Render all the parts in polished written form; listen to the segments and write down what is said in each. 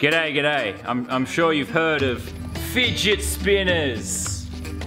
G'day, g'day. I'm sure you've heard of fidget spinners.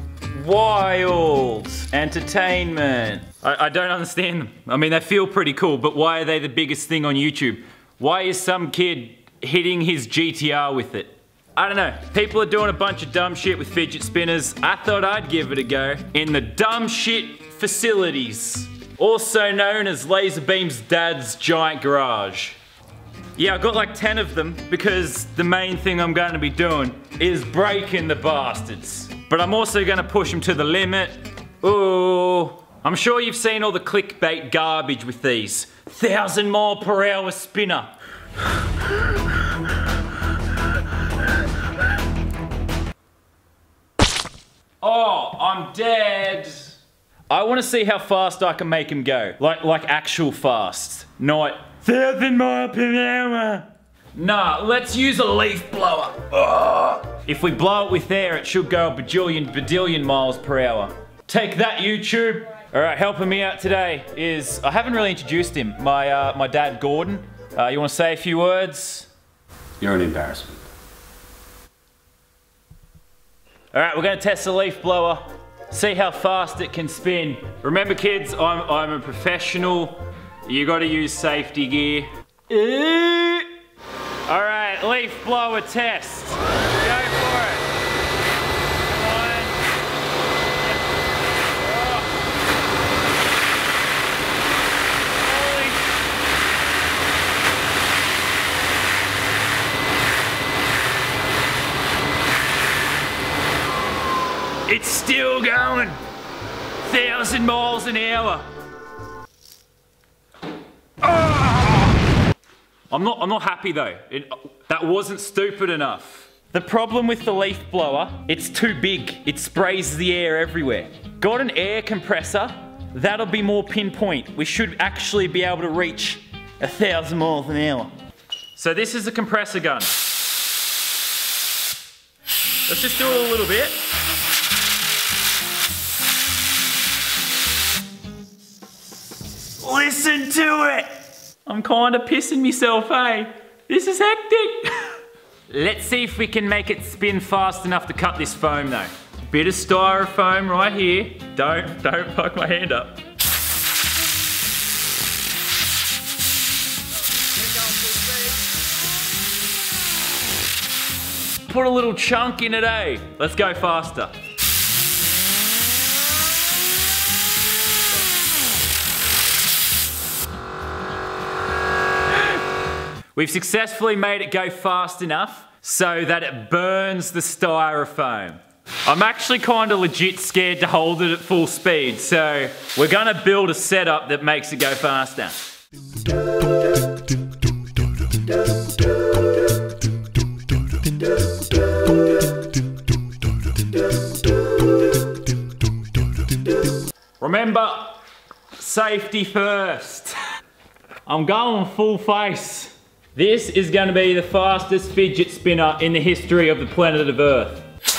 Wild entertainment. I don't understand them. I mean, they feel pretty cool, but why are they the biggest thing on YouTube? Why is some kid hitting his GTR with it? I don't know. People are doing a bunch of dumb shit with fidget spinners. I thought I'd give it a go in the dumb shit facilities, also known as Laserbeam's dad's giant garage. Yeah, I got like 10 of them because the main thing I'm going to be doing is breaking the bastards. But I'm also going to push them to the limit. Ooh, I'm sure you've seen all the clickbait garbage with these. 1,000 mile per hour spinner. Oh, I'm dead. I want to see how fast I can make him go. Like actual fast, not 1,000 mile per hour. Nah, let's use a leaf blower. Ugh. If we blow it with air, it should go a badillion miles per hour. Take that, YouTube. All right, helping me out today is, I haven't really introduced him, my dad, Gordon. You want to say a few words? You're an embarrassment. All right, we're gonna test the leaf blower, see how fast it can spin. Remember kids, I'm a professional. You gotta use safety gear. All right, leaf blower test. Go for it. Come on. Oh. Holy. It's still going. 1,000 miles an hour. I'm not happy though. That wasn't stupid enough. The problem with the leaf blower, it's too big. It sprays the air everywhere. Got an air compressor, that'll be more pinpoint. We should actually be able to reach 1,000 miles an hour. So this is a compressor gun. Let's just do it a little bit. Listen to it! I'm kinda pissing myself, eh? This is hectic. Let's see if we can make it spin fast enough to cut this foam though. Bit of styrofoam right here. Don't fuck my hand up. Put a little chunk in it, eh? Let's go faster. We've successfully made it go fast enough so that it burns the styrofoam. I'm actually kind of legit scared to hold it at full speed, so we're gonna build a setup that makes it go faster. Remember, safety first. I'm going full face. This is going to be the fastest fidget spinner in the history of the planet of Earth.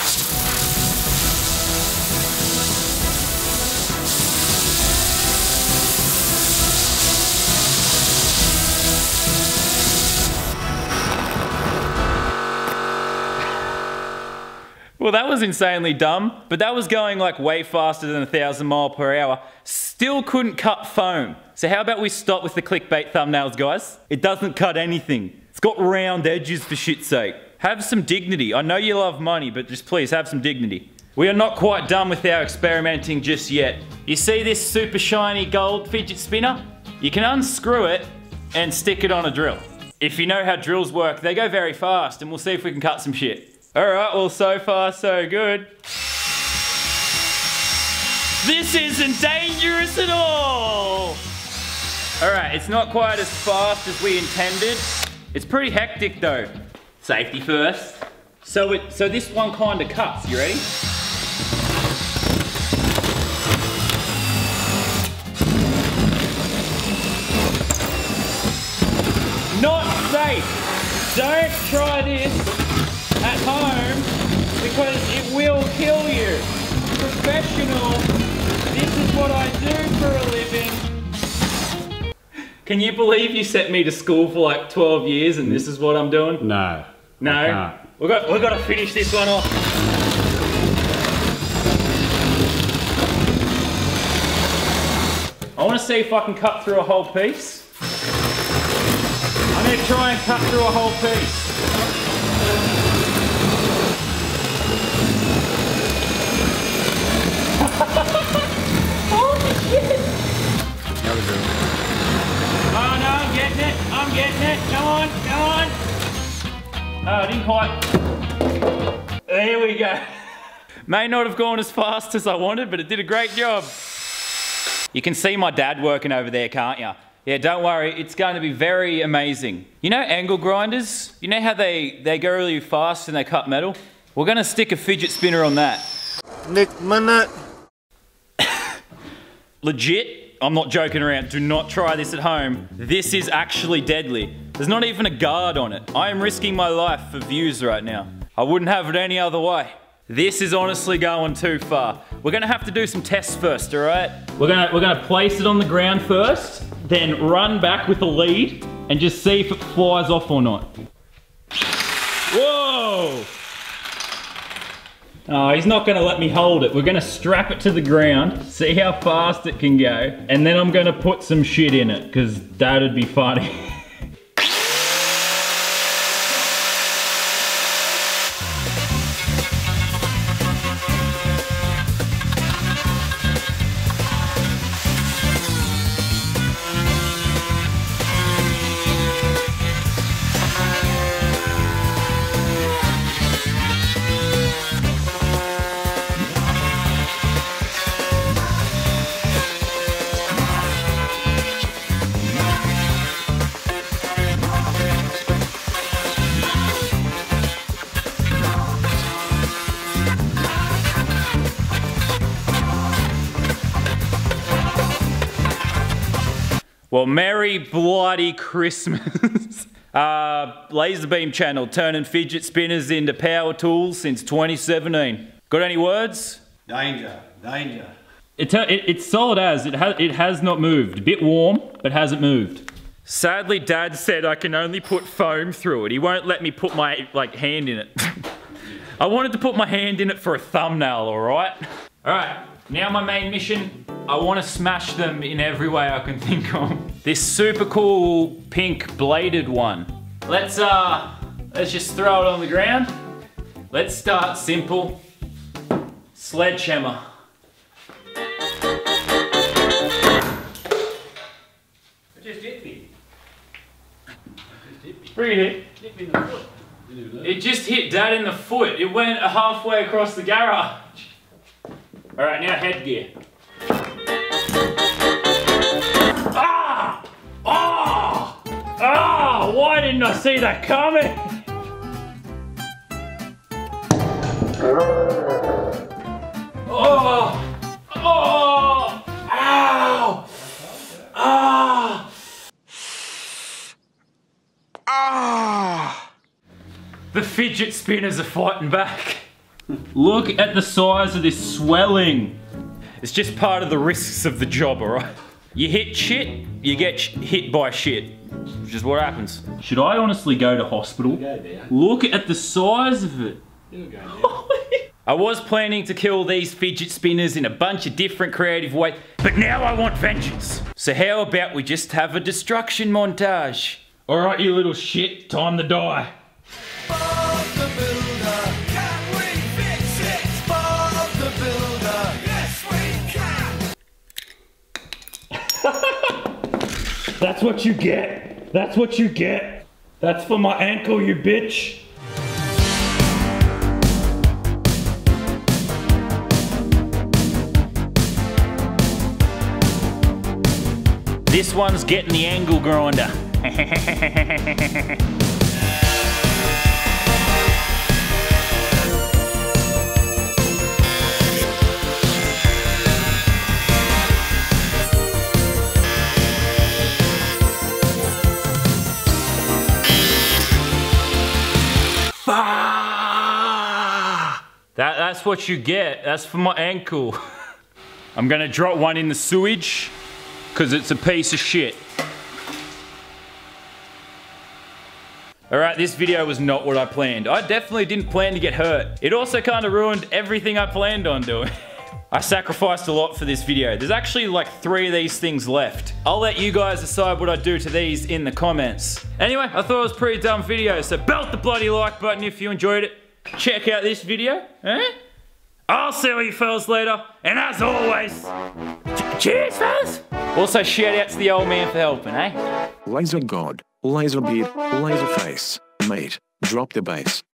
Well, that was insanely dumb, but that was going like way faster than 1,000 miles per hour. Still couldn't cut foam. So how about we stop with the clickbait thumbnails, guys? It doesn't cut anything. It's got round edges for shit's sake. Have some dignity. I know you love money, but just please have some dignity. We are not quite done with our experimenting just yet. You see this super shiny gold fidget spinner? You can unscrew it and stick it on a drill. If you know how drills work, they go very fast, and we'll see if we can cut some shit. All right, well, so far so good. This isn't dangerous at all! All right, it's not quite as fast as we intended. It's pretty hectic though. Safety first. So this one kind of cuts, you ready? Not safe. Don't try this at home because it will kill you. Professional, this is what I do for a living. Can you believe you sent me to school for like 12 years and this is what I'm doing? No. No, we've got to finish this one off. I want to see if I can cut through a whole piece. I'm going to try and cut through a whole piece. Holy shit! Oh no, I'm getting it. I'm getting it. Come on, come on. Oh, I didn't quite. There we go. May not have gone as fast as I wanted, but it did a great job. You can see my dad working over there, can't you? Yeah, don't worry, it's going to be very amazing. You know angle grinders? You know how they go really fast and they cut metal? We're going to stick a fidget spinner on that. Nick Minute. Legit, I'm not joking around. Do not try this at home. This is actually deadly. There's not even a guard on it. I am risking my life for views right now. I wouldn't have it any other way. This is honestly going too far. We're gonna have to do some tests first, all right? We're gonna place it on the ground first, then run back with a lead and just see if it flies off or not. Whoa! Oh, he's not gonna let me hold it. We're gonna strap it to the ground, see how fast it can go, and then I'm gonna put some shit in it, because that'd be funny. Well, Merry Bloody Christmas. Laserbeam channel, turning fidget spinners into power tools since 2017. Got any words? Danger, danger. It's solid as, it has not moved. A bit warm, but hasn't moved. Sadly, Dad said I can only put foam through it. He won't let me put my, hand in it. I wanted to put my hand in it for a thumbnail, alright? Alright, now my main mission. I want to smash them in every way I can think of. This super cool pink bladed one. Let's just throw it on the ground. Let's start simple. Sledgehammer. It just hit me. Bring it in. It just hit Dad in the foot. It went halfway across the garage. Alright, now headgear. Ah! Oh! Ah! Why didn't I see that coming? Oh! Oh! Ow! Ah! Ah! The fidget spinners are fighting back. Look at the size of this swelling. It's just part of the risks of the job, alright? You hit shit, you get hit by shit, which is what happens. Should I honestly go to hospital? Go there. Look at the size of it. You'll go there. I was planning to kill these fidget spinners in a bunch of different creative ways, but now I want vengeance. So how about we just have a destruction montage? Alright, you little shit, time to die. Bob the Builder, can we fix it? Bob the Builder, yes we can. That's what you get. That's what you get. That's for my ankle, you bitch. This one's getting the angle grinder. That's what you get. That's for my ankle. I'm gonna drop one in the sewage because it's a piece of shit. Alright, this video was not what I planned. I definitely didn't plan to get hurt. It also kind of ruined everything I planned on doing. I sacrificed a lot for this video. There's actually like 3 of these things left. I'll let you guys decide what I do to these in the comments. Anyway, I thought it was a pretty dumb video, so belt the bloody like button if you enjoyed it. Check out this video, I'll see you fellas later, and as always, cheers fellas! Also shout out to the old man for helping, Laser God, laser beard, laser face. Mate, drop the bass.